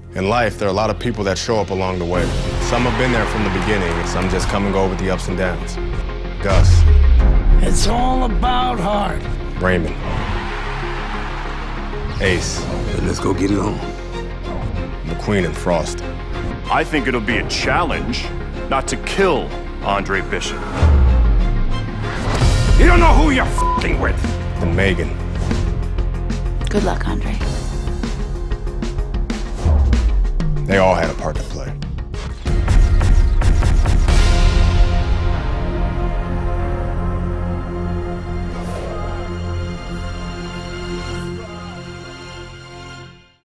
In life, there are a lot of people that show up along the way. Some have been there from the beginning, and some just come and go with the ups and downs. Gus. It's all about heart. Raymond. Ace. Let's go get it on. McQueen and Frost. I think it'll be a challenge not to kill Andre Bishop. You don't know who you're f***ing with. And Megan. Good luck, Andre. They all had a part to play.